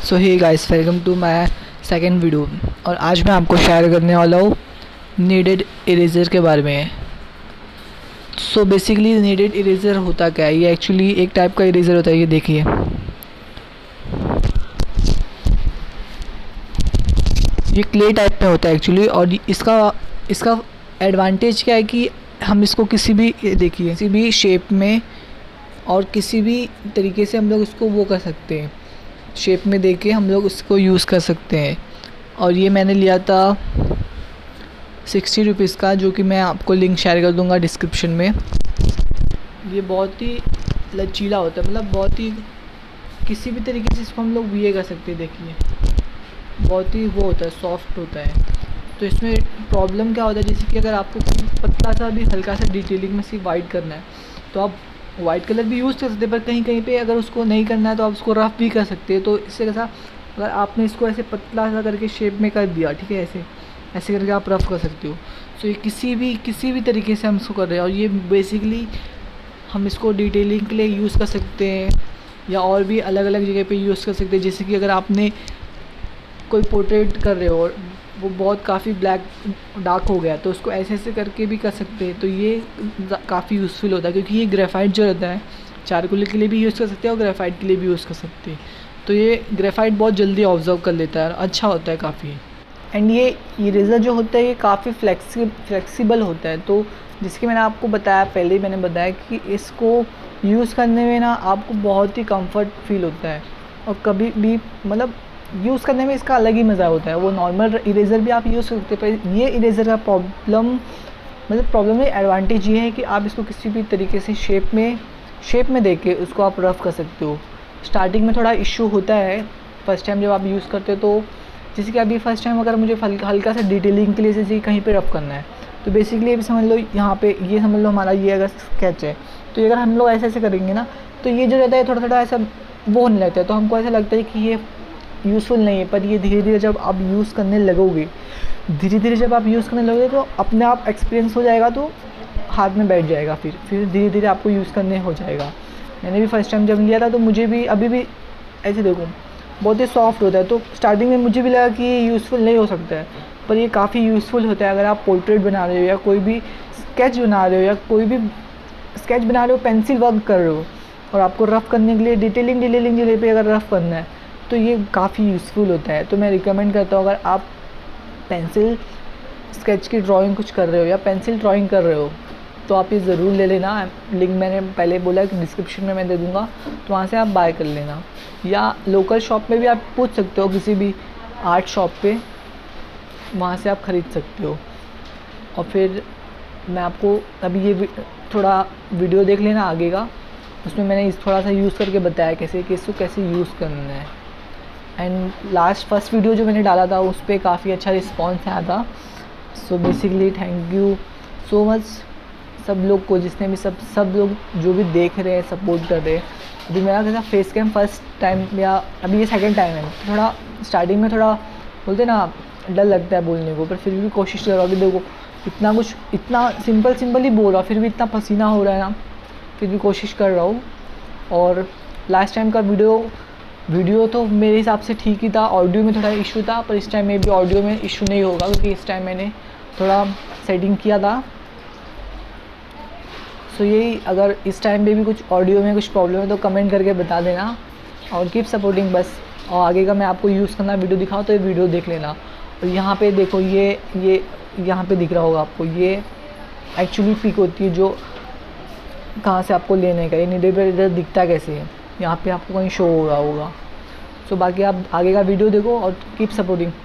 So hey guys, welcome to my second video. और आज मैं आपको शेयर करने वाला हूँ नीडेड इरेज़र के बारे में। सो बेसिकली नीडेड इरेज़र होता क्या है? ये एक्चुअली एक टाइप का इरेज़र होता है। ये देखिए, ये क्ले टाइप में होता है एक्चुअली। और इसका एडवांटेज क्या है कि हम इसको किसी भी शेप में और किसी भी तरीके से हम लोग इसको वो कर सकते हैं, शेप में देके हम लोग उसको यूज़ कर सकते हैं। और ये मैंने लिया था 60 रुपीज़ का, जो कि मैं आपको लिंक शेयर कर दूंगा डिस्क्रिप्शन में। ये बहुत ही लचीला होता है, मतलब बहुत ही किसी भी तरीके से इसको हम लोग ये कर सकते हैं। देखिए, बहुत ही वो होता है, सॉफ्ट होता है। तो इसमें प्रॉब्लम क्या होता है, जैसे कि अगर आपको पतला सा भी हल्का सा डिटेलिंग में सिर्फ वाइट करना है तो आप वाइट कलर भी यूज़ कर सकते हैं, पर कहीं कहीं पे अगर उसको नहीं करना है तो आप उसको रफ़ भी कर सकते हैं। तो इससे कैसा, अगर आपने इसको ऐसे पतला सा करके शेप में कर दिया, ठीक है, ऐसे करके आप रफ़ कर सकते हो। सो ये किसी भी तरीके से हम इसको कर रहे हैं। और ये बेसिकली हम इसको डिटेलिंग के लिए यूज़ कर सकते हैं, या और भी अलग अलग जगह पे यूज़ कर सकते हैं। जैसे कि अगर आपने कोई पोर्ट्रेट कर रहे हो और वो बहुत काफ़ी ब्लैक डार्क हो गया, तो उसको ऐसे करके भी कर सकते हैं। तो ये काफ़ी यूज़फुल होता है, क्योंकि ये ग्रेफाइट जो रहता है, चारकोल के लिए भी यूज़ कर सकते हैं और ग्रेफाइट के लिए भी यूज़ कर सकते हैं। तो ये ग्रेफाइट बहुत जल्दी ऑब्जर्व कर लेता है और अच्छा होता है काफ़ी। एंड ये इरेज़र जो होता है ये काफ़ी फ्लेक्सिबल होता है। तो जिसकी मैंने आपको बताया, पहले ही मैंने बताया कि इसको यूज़ करने में ना आपको बहुत ही कंफर्ट फील होता है। और कभी भी मतलब यूज़ करने में इसका अलग ही मज़ा होता है। वो नॉर्मल इरेज़र भी आप यूज़ कर सकते हैं, पर ये इरेज़र का प्रॉब्लम में एडवांटेज ये है कि आप इसको किसी भी तरीके से शेप में देके उसको आप रफ़ कर सकते हो। स्टार्टिंग में थोड़ा इशू होता है फर्स्ट टाइम जब आप यूज़ करते हो। तो जैसे कि अभी फर्स्ट टाइम अगर मुझे हल्का सा डिटेलिंग के लिए जैसे कहीं पे रफ़ करना है, तो बेसिकली अभी समझ लो यहाँ पे ये समझ लो हमारा ये अगर स्केच है, तो ये अगर हम लोग ऐसे करेंगे ना, तो ये जो रहता है थोड़ा ऐसा वो होने लगता है। तो हमको ऐसा लगता है कि ये यूज़फुल नहीं है। पर ये धीरे धीरे जब आप यूज़ करने लगोगे तो अपने आप एक्सपीरियंस हो जाएगा, तो हाथ में बैठ जाएगा। फिर धीरे धीरे आपको यूज़ करने हो जाएगा। मैंने भी फर्स्ट टाइम जब लिया था तो मुझे भी अभी भी ऐसे देखो बहुत ही सॉफ्ट होता है। तो स्टार्टिंग में मुझे भी लगा कि ये यूज़फुल नहीं हो सकता है, पर ये काफ़ी यूज़फुल होता है। अगर आप पोर्ट्रेट बना रहे हो या कोई भी स्केच बना रहे हो पेंसिल वर्क कर रहे हो, और आपको रफ़ करने के लिए डिटेलिंग जगह पे अगर रफ़ करना है, तो ये काफ़ी यूज़फुल होता है। तो मैं रिकमेंड करता हूँ, अगर आप पेंसिल स्केच की ड्राइंग कुछ कर रहे हो या पेंसिल ड्राइंग कर रहे हो, तो आप ये ज़रूर ले लेना। लिंक मैंने पहले बोला कि डिस्क्रिप्शन में मैं दे दूँगा, तो वहाँ से आप बाय कर लेना। या लोकल शॉप में भी आप पूछ सकते हो, किसी भी आर्ट शॉप पे, वहाँ से आप ख़रीद सकते हो। और फिर मैं आपको अभी ये थोड़ा वीडियो देख लेना आगे का, उसमें मैंने थोड़ा सा यूज़ करके बताया इसको कैसे यूज़ करना है। एंड फर्स्ट वीडियो जो मैंने डाला था उस पर काफ़ी अच्छा रिस्पॉन्स आया था। So basically thank you so much सब लोग को, जिसने भी सब लोग जो भी देख रहे हैं, सपोर्ट कर रहे हैं। अभी मेरा कैसा फेस कैम फर्स्ट टाइम या अभी ये सेकंड टाइम है, तो थोड़ा स्टार्टिंग में थोड़ा बोलते ना डर लगता है बोलने को, पर फिर भी कोशिश कर रहा हूँ। अभी देखो इतना सिंपल ही बोल रहा हूँ, फिर भी इतना पसीना हो रहा है ना, फिर भी कोशिश कर रहा हूँ। और लास्ट टाइम का वीडियो तो मेरे हिसाब से ठीक ही था, ऑडियो में थोड़ा इशू था, पर इस टाइम में भी ऑडियो में इशू नहीं होगा, क्योंकि इस टाइम मैंने थोड़ा सेटिंग किया था। सो यही, अगर इस टाइम पे भी कुछ ऑडियो में कुछ प्रॉब्लम है तो कमेंट करके बता देना, और कीप सपोर्टिंग बस। और आगे का मैं आपको यूज़ करना वीडियो दिखाऊँ तो ये वीडियो देख लेना। और यहाँ पे देखो, ये यहाँ पे दिख रहा होगा आपको, ये एक्चुअली पिक होती है जो कहाँ से आपको लेने का, ये इधर दिखता कैसे है, यहाँ पे आपको कहीं शो हो रहा होगा। सो बाकी आप आगे का वीडियो देखो और कीप सपोर्टिंग।